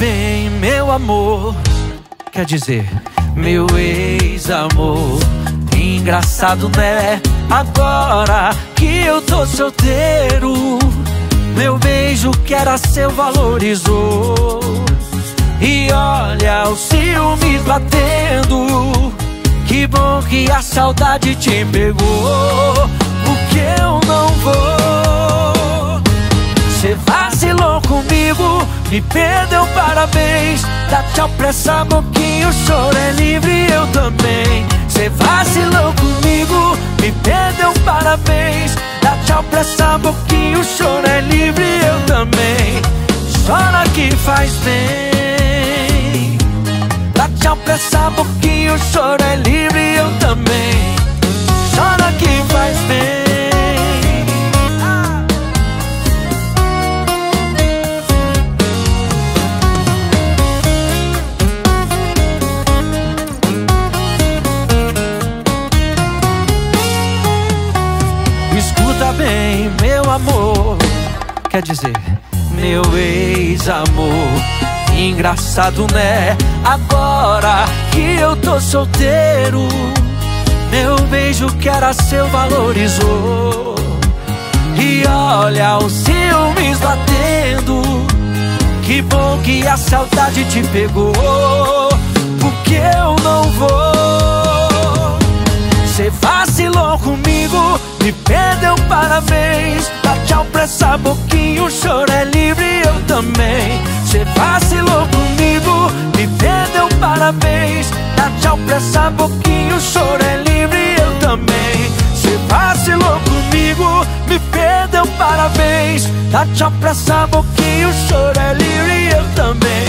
bem, meu amor, quer dizer, meu ex-amor. Engraçado, né? Agora que eu tô solteiro, meu beijo que era seu valorizou. E olha o ciúmes batendo. Que bom que a saudade te pegou. Porque eu não vou. Cê vacilou comigo, me perdeu, parabéns. Dá tchau pra essa boquinha, o choro é livre, eu também. Cê vacilou comigo, me perdeu, parabéns. Dá tchau pra essa boquinha, o choro é livre, eu também. Chora que faz bem. Dá tchau pra essa boquinha, o choro é livre, eu também. Chora que faz bem. Escuta bem, meu amor, quer dizer, meu ex-amor. Engraçado, né? Agora que eu tô solteiro, meu beijo que era seu valorizou. E olha o ciúmes batendo. Que bom que a saudade te pegou. Porque eu não vou. Cê vacilou comigo, me perdeu, parabéns. Dá tchau pra essa boquinha, o choro é livre, eu também. Cê vacilou comigo, me perdeu, parabéns. Dá tchau pra essa boquinha, o choro é livre, eu também. Cê vacilou comigo, me perdeu, parabéns. Dá tchau pra essa boquinha, o choro é livre, eu também.